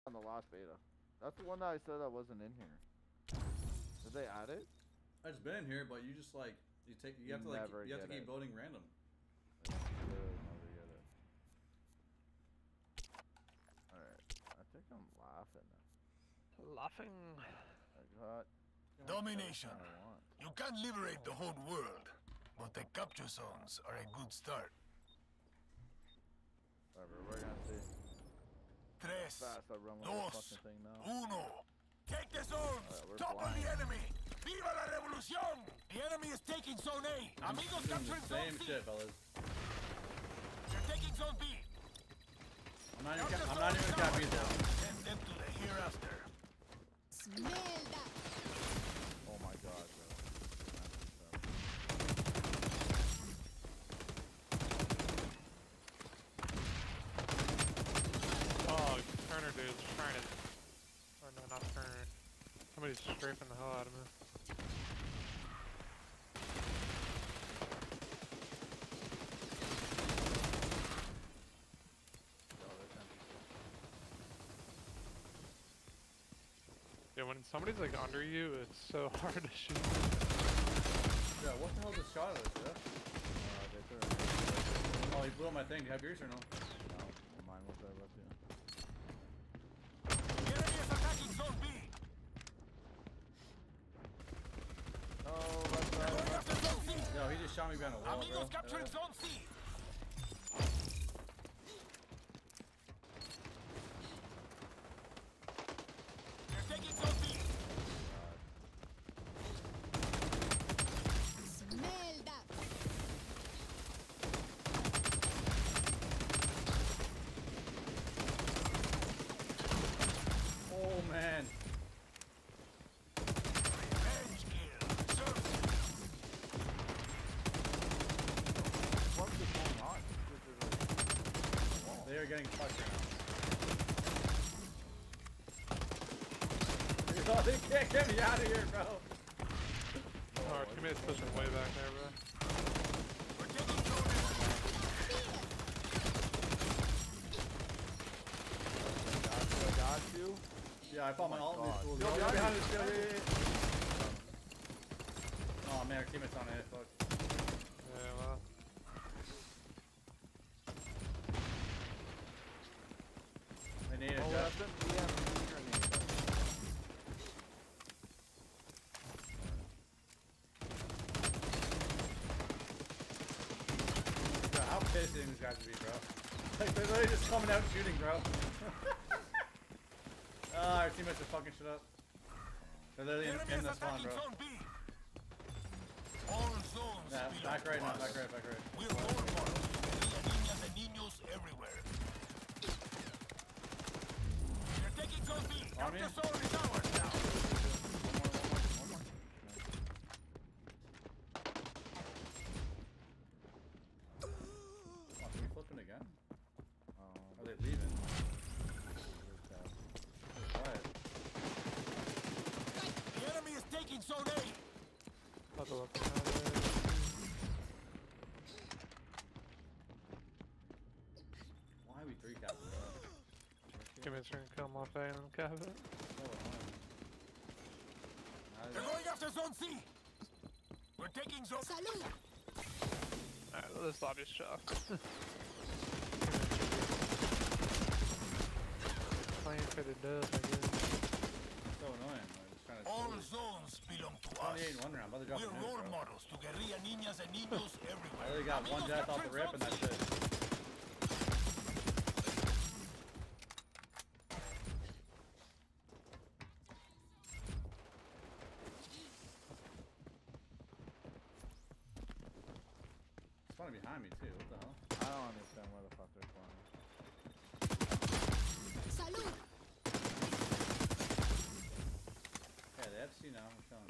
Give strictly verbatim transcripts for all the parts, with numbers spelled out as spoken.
On the last beta. That's the one that I said that wasn't in here. Did they add it? It's been in here, but you just like you take you, you have to like you have to keep it. voting random. Alright, I think I'm laughing. Laughing. I got Domination. You can't liberate the whole world, but the capture zones are a good start. Whatever, we're gonna see. Tres, Fast, I run with dos, this fucking thing now. uno. Take the zones! Right, Topple the enemy! Viva la revolución! The enemy is taking zone A. Amigos capturing zone Same C. shit, fellas. They're taking zone B. I'm not even, I'm not even copying that. Send them to the hereafter. Smell that! Oh my god, bro. Oh, Turner dude's trying to. Or no, not Turner. Somebody's strafing the hell out of me. Yeah, when somebody's like under you, it's so hard to shoot. Yeah, what the hell is shot at us, yeah? Uh, they threw it. Oh, he blew up my thing. Do you have yours or no? No, mine was there with you. The enemy is attacking zone B. Oh, left side. Going after zone C. Yo, he just shot me behind a wall, bro. Amigos capturing Yeah. zone C. They're taking zone B. Smell that! Oh man. Revenge kill. Serve. What's going on? They are getting fucked right now. Oh, they can't get me out of here, bro. Oh, our teammate's pushing way back there, bro. We're taking zone I got you. Yeah, I found my ult in this fool. Yo, Yo, behind behind you. us, yo, yeah, yeah, yeah. Oh man, our teammate's on it, fuck. Yeah, well. They need it, Oh, Jeff. that's an E M P grenade. Bro, how pissed these guys would be, bro. Like, they're literally just coming out and shooting, bro. Ah, our teammates are fucking shit up. They're literally in, enemy in is the spawn, attacking bro. zone B. All zones Yeah, belong back right to now, us. back right, back right. We're role models to guerrilla niñas and niños everywhere. They're taking zone B. On me. Capture zone is ours now. One more, one more, one more. Oh, can we flip it again? Um, Are they leaving? Quiet. The enemy is taking zone A. About to look behind it. Why are we three capping, bro? Teammates are gonna come off A and then cap it. So annoying. They're going after zone C. We're taking zone. Salud! Alright, well, this lobby's shocked. Playing for the dub, I guess. So annoying. I'm just trying to All zones belong to twenty-eight in us. one round. I'm about to drop We're a nuke, role bro. models to guerrilla niñas and niños I everywhere. only got one Amigos death off the capturing rip and zone that's C. it. Spawning behind me too, what the hell? I don't understand where the fuck they're spawning. Salud! Yeah, they have C now, I'm showing.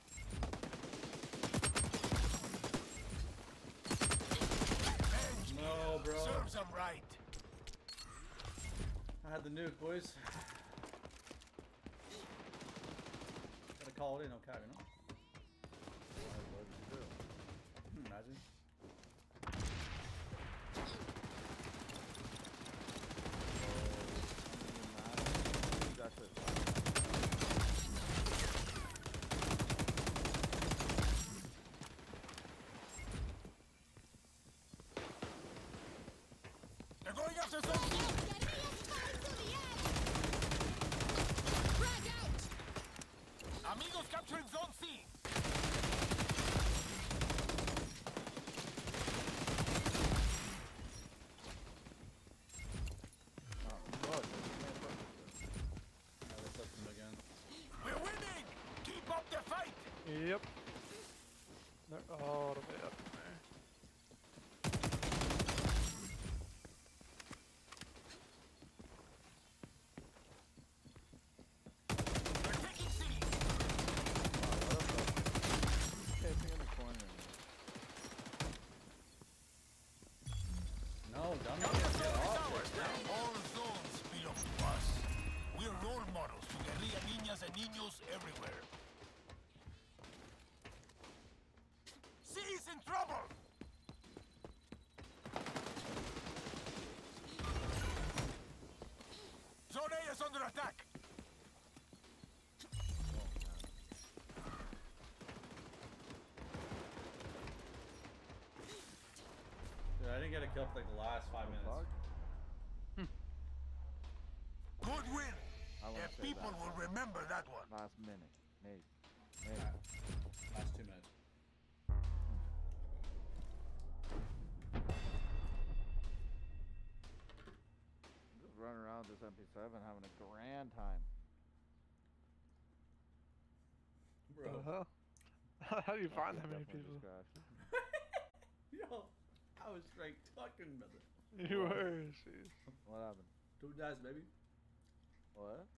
Revenge No, kill. bro. Serves them right. I had the nuke, boys. Gotta call it in, no cap, you know? What did you do? Hmm, imagine. Capture zone C! Frag out! Amigos capturing zone C! Oh, look, Yeah, they flipped him again. We're winning! Keep up the fight! Yep. They're all the way up in there. We're taking C! Casing in the corner. No, dummy, Capture get zone is off ours! it. All zones belong to us. We're role models to guerrilla niñas and niños everywhere. C is in trouble! Zone A is under attack! Dude, I didn't get a kill for like the last five minutes. Fuck. Good win! I wanna The say people that. will remember that one. Last minute. Maybe. Maybe. Alright. Last two minutes. Just running around this M P seven having a grand time. What the Bro. hell? How do you find that many Definitely people? just crashed. Yo, I was straight talking, brother. You were. Jeez. What happened? Two dice, baby. What?